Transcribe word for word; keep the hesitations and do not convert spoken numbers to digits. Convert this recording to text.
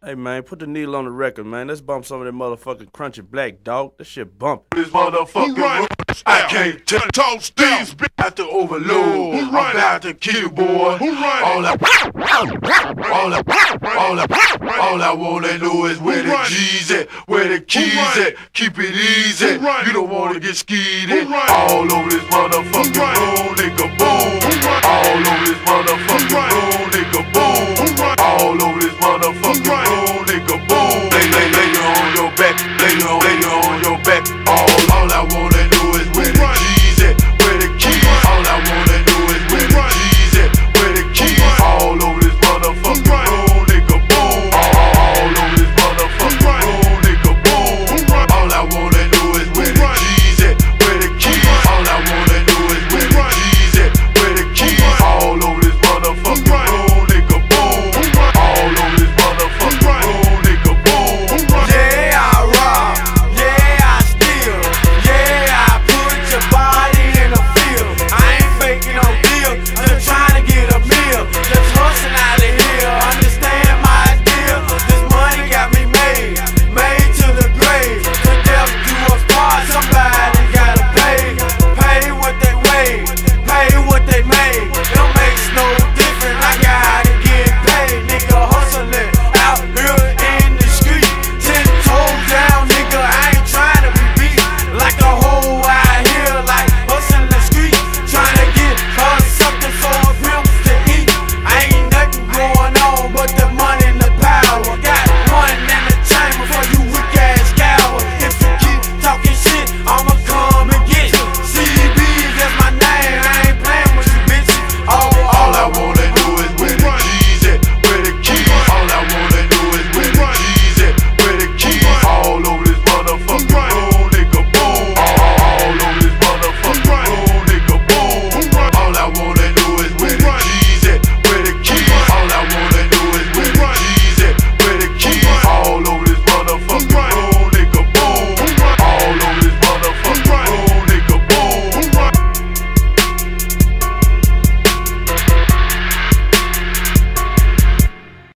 Hey man, put the needle on the record, man. Let's bump some of that motherfucking crunchy black dog. That shit bump. This motherfucking right. I can't tell toss these about to overload. I'm about to kill you, boy. All I, all I, all I, all I wanna know is where the G's at, where the keys at. Keep it easy. You don't wanna get skeeted. All over this motherfucking room, nigga, boom. All over this motherfucking room, nigga, boom. All over this motherfucking room.